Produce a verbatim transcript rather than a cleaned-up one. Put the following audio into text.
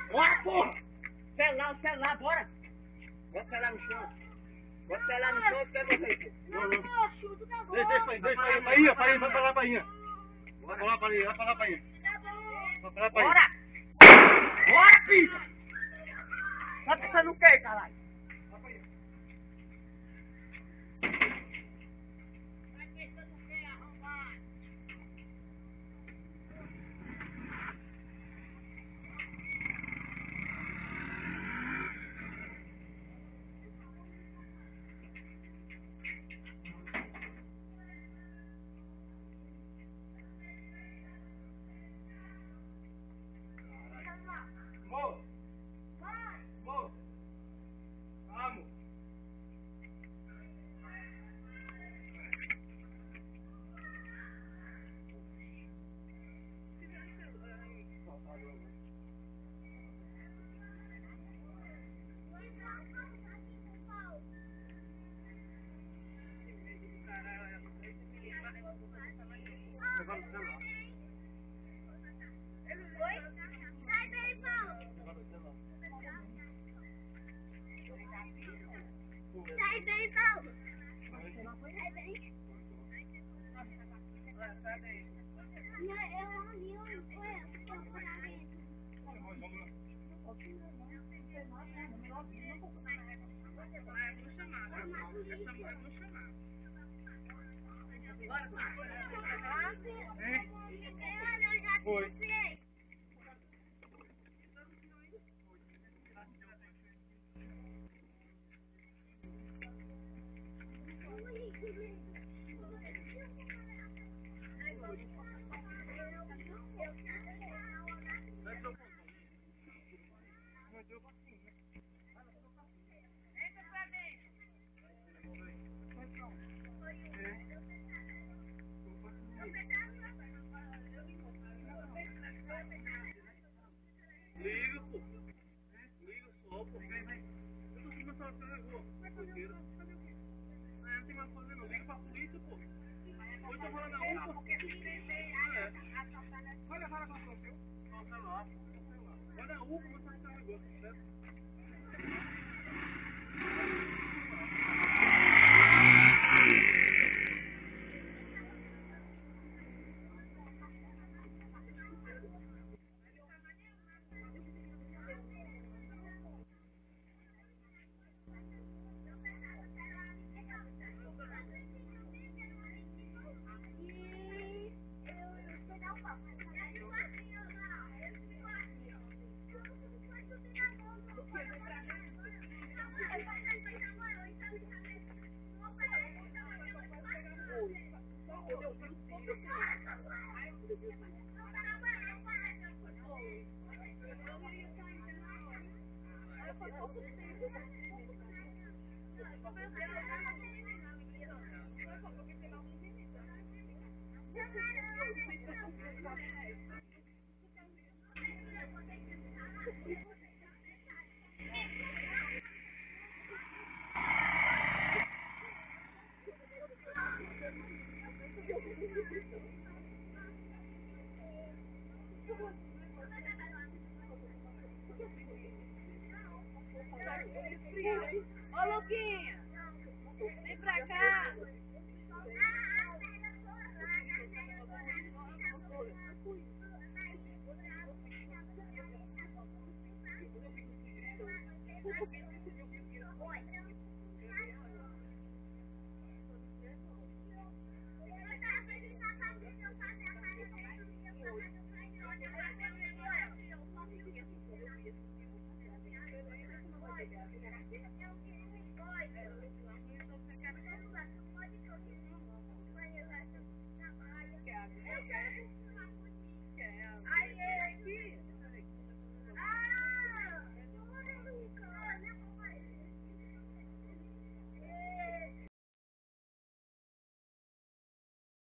Bora, porra! Celular, o celular, bora! Bota o celular no chão. Bota o celular no chão e pega você. Não, não. Deixa, deixa aí, deixa aí, Painha, Painha, vai pra lá, Painha. Vai pra lá, Painha, vai pra lá, Painha. Vai pra lá, Painha. Bora! Bora, pita! Tá pensando o quê, caralho? Moço! Moço! Vamos! Levanta o celular. Sai daí, Paulo. Levanta o celular. Sai daí, Paulo. Sai daí. Sai daí. Eu ali, eu foi a pagamento. Vou chamar, tá? Vou chamar. Foi. Liga, pô. Liga só, pô. Vem, vem. Eu tô começando a fazer rua. Roteiro. É, não tem mais o que fazer não. Liga pra polícia, pô. Hoje eu vou lá na rua. Vai levar na conta, viu? Não, sei lá. Vai na rua, começar a fazer um negócio, certo? Ô, Luquinha, vem pra cá.